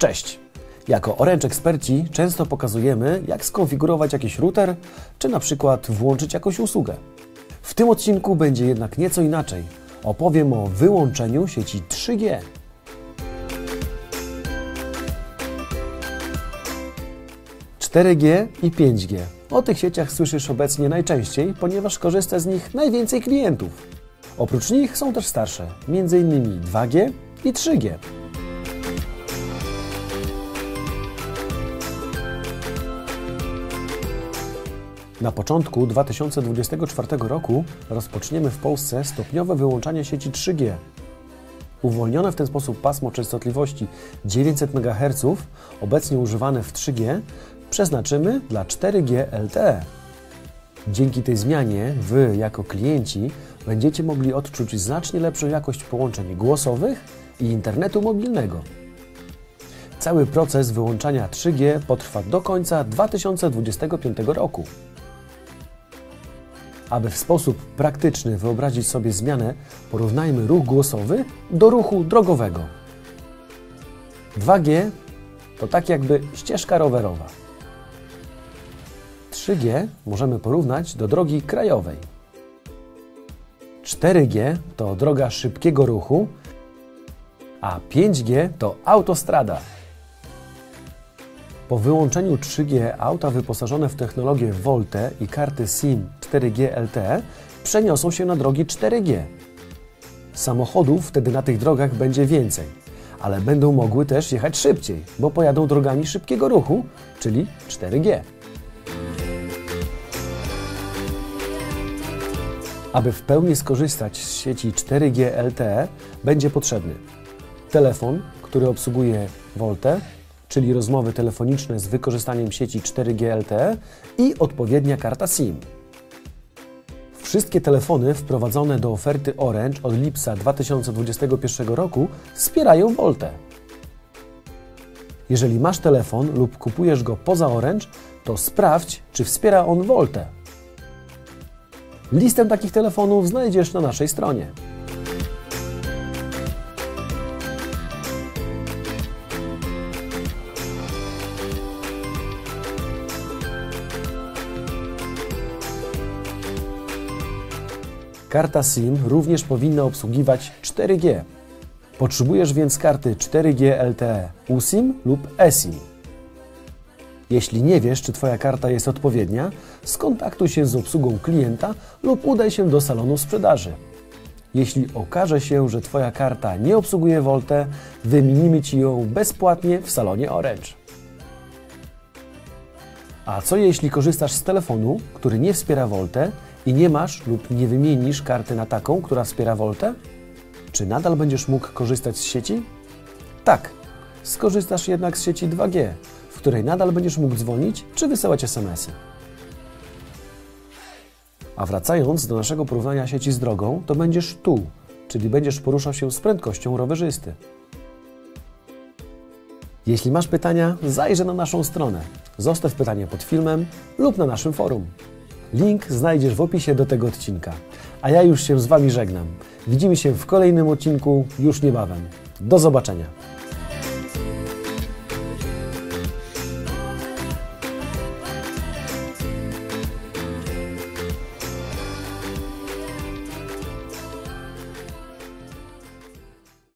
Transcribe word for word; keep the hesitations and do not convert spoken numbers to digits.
Cześć! Jako Orange eksperci często pokazujemy, jak skonfigurować jakiś router, czy na przykład włączyć jakąś usługę. W tym odcinku będzie jednak nieco inaczej. Opowiem o wyłączeniu sieci trzy G. cztery G i pięć G. O tych sieciach słyszysz obecnie najczęściej, ponieważ korzysta z nich najwięcej klientów. Oprócz nich są też starsze, między innymi dwa G i trzy G. Na początku dwa tysiące dwudziestego czwartego roku rozpoczniemy w Polsce stopniowe wyłączanie sieci trzy G. Uwolnione w ten sposób pasmo częstotliwości dziewięćset megaherców, obecnie używane w trzy G, przeznaczymy dla cztery G L T E. Dzięki tej zmianie Wy, jako klienci, będziecie mogli odczuć znacznie lepszą jakość połączeń głosowych i internetu mobilnego. Cały proces wyłączania trzy G potrwa do końca dwa tysiące dwudziestego piątego roku. Aby w sposób praktyczny wyobrazić sobie zmianę, porównajmy ruch głosowy do ruchu drogowego. dwa G to tak jakby ścieżka rowerowa. trzy G możemy porównać do drogi krajowej. cztery G to droga szybkiego ruchu, a pięć G to autostrada. Po wyłączeniu trzy G auta wyposażone w technologię VoLTE i karty SIM cztery G L T E przeniosą się na drogi cztery G. Samochodów wtedy na tych drogach będzie więcej, ale będą mogły też jechać szybciej, bo pojadą drogami szybkiego ruchu, czyli cztery G. Aby w pełni skorzystać z sieci cztery G L T E, będzie potrzebny telefon, który obsługuje VoLTE, czyli rozmowy telefoniczne z wykorzystaniem sieci cztery G L T E, i odpowiednia karta SIM. Wszystkie telefony wprowadzone do oferty Orange od lipca dwa tysiące dwudziestego pierwszego roku wspierają VoLTE. Jeżeli masz telefon lub kupujesz go poza Orange, to sprawdź, czy wspiera on VoLTE. Listę takich telefonów znajdziesz na naszej stronie. Karta SIM również powinna obsługiwać cztery G. Potrzebujesz więc karty cztery G L T E U SIM lub eSIM. Jeśli nie wiesz, czy Twoja karta jest odpowiednia, skontaktuj się z obsługą klienta lub udaj się do salonu sprzedaży. Jeśli okaże się, że Twoja karta nie obsługuje VoLTE, wymienimy Ci ją bezpłatnie w salonie Orange. A co jeśli korzystasz z telefonu, który nie wspiera VoLTE i nie masz lub nie wymienisz karty na taką, która wspiera VoLTE? Czy nadal będziesz mógł korzystać z sieci? Tak, skorzystasz jednak z sieci dwa G, w której nadal będziesz mógł dzwonić czy wysyłać es em esy. A wracając do naszego porównania sieci z drogą, to będziesz tu, czyli będziesz poruszał się z prędkością rowerzysty. Jeśli masz pytania, zajrzyj na naszą stronę. Zostaw pytanie pod filmem lub na naszym forum. Link znajdziesz w opisie do tego odcinka. A ja już się z Wami żegnam. Widzimy się w kolejnym odcinku już niebawem. Do zobaczenia.